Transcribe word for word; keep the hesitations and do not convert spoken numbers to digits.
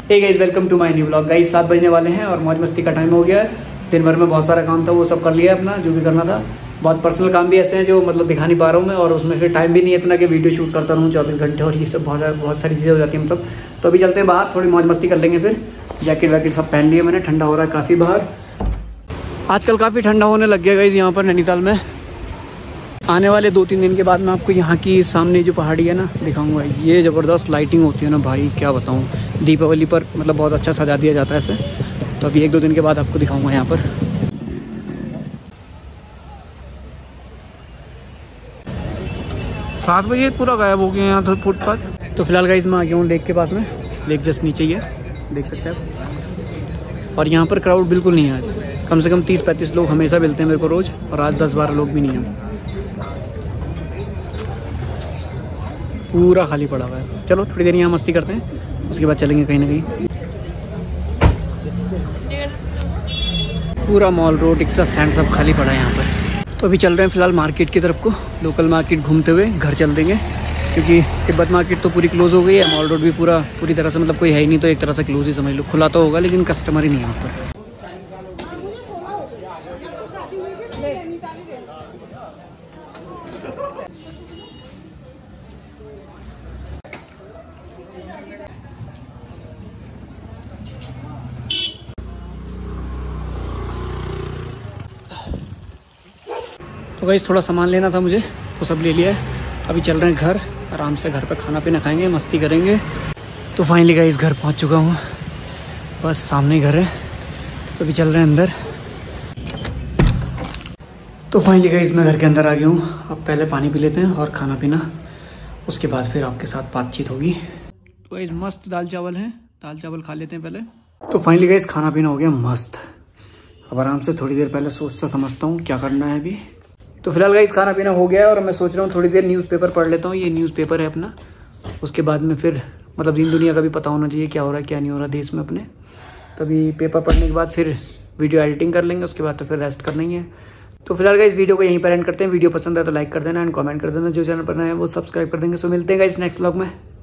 Hey guys, welcome to my new blog. Guys सात बजने वाले हैं और मौज मस्ती का टाइम हो गया है। दिन भर में बहुत सारा काम था, वो सब कर लिया अपना जो भी करना था। बहुत पर्सनल काम भी ऐसे हैं जो मतलब दिखा नहीं पा रहा हूँ मैं, और उसमें फिर टाइम भी नहीं है इतना कि वीडियो शूट करता रहूँ चौबीस घंटे, और ये सब बहुत बहुत सारी चीज़ें हो जाती हैं मतलब। तो अभी चलते हैं बाहर, थोड़ी मौज मस्ती कर लेंगे। फिर जैकेट वैकेट सब पहन लिए मैंने, ठंडा हो रहा है काफ़ी बाहर। आजकल काफ़ी ठंडा होने लग गया गाइस यहाँ पर नैनीताल में। आने वाले दो तीन दिन के बाद मैं आपको यहाँ की सामने जो पहाड़ी है ना दिखाऊंगा। ये ज़बरदस्त लाइटिंग होती है ना भाई, क्या बताऊँ। दीपावली पर मतलब बहुत अच्छा सजा दिया जाता है ऐसे। तो अभी एक दो दिन के बाद आपको दिखाऊंगा यहाँ पर। सात बजे पूरा गायब हो गया यहाँ तो फुटपाथ। तो फिलहाल गाइस मैं आ गया हूँ लेक के पास में। लेक जस्ट नीचे ही है, देख सकते हैं आप। और यहाँ पर क्राउड बिल्कुल नहीं है आज। कम से कम तीस पैंतीस लोग हमेशा मिलते हैं मेरे को रोज़, और आज दस बारह लोग भी नहीं हैं। पूरा खाली पड़ा हुआ है। चलो थोड़ी देर यहाँ मस्ती करते हैं, उसके बाद चलेंगे कहीं ना कहीं। पूरा मॉल रोड, रिक्शा स्टैंड सब खाली पड़ा है यहाँ पर। तो अभी चल रहे हैं फिलहाल मार्केट की तरफ को। लोकल मार्केट घूमते हुए घर चल देंगे, क्योंकि तिब्बत मार्केट तो पूरी क्लोज़ हो गई है। मॉल रोड भी पूरा पूरी तरह से मतलब कोई है ही नहीं, तो एक तरह से क्लोज ही समझ लो। खुला तो होगा लेकिन कस्टमर ही नहीं है वहाँ पर। तो गाइस थोड़ा सामान लेना था मुझे, वो सब ले लिया है। अभी चल रहे हैं घर, आराम से घर पे खाना पीना खाएंगे, मस्ती करेंगे। तो फाइनली गाइस घर पहुंच चुका हूँ, बस सामने ही घर है। तो अभी चल रहे हैं अंदर। तो फाइनली गाइस मैं घर के अंदर आ गया हूँ। अब पहले पानी पी लेते हैं और खाना पीना, उसके बाद फिर आपके साथ बातचीत होगी। तो गाइस मस्त दाल चावल है, दाल चावल खा लेते हैं पहले। तो फाइनली गाइस खाना पीना हो गया मस्त। अब आराम से थोड़ी देर पहले सोचता समझता हूँ क्या करना है अभी। तो फिलहाल गाइस खाना पीना हो गया है और मैं सोच रहा हूँ थोड़ी देर न्यूज़पेपर पढ़ लेता हूँ। ये न्यूज़पेपर है अपना, उसके बाद में फिर मतलब दिन दुनिया का भी पता होना चाहिए क्या हो रहा है क्या नहीं हो रहा देश में अपने। तभी पेपर पढ़ने के बाद फिर वीडियो एडिटिंग कर लेंगे, उसके बाद तो फिर रेस्ट करना ही है। तो फिलहाल गाइस वीडियो को यहीं पर एंड करते हैं। वीडियो पसंद है तो लाइक कर देना एंड कमेंट कर देना। जो चैनल पर नया है वो सब्सक्राइब कर देंगे। सो मिलते हैं गाइस नेक्स्ट व्लॉग में।